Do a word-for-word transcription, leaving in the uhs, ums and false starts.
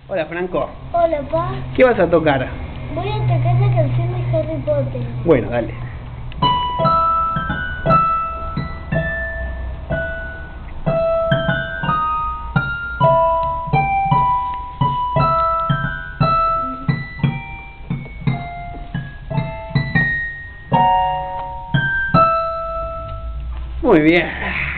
Hola, Franco. Hola, pa. ¿Qué vas a tocar? Voy a tocar la canción de Harry Potter. Bueno, dale. Muy bien.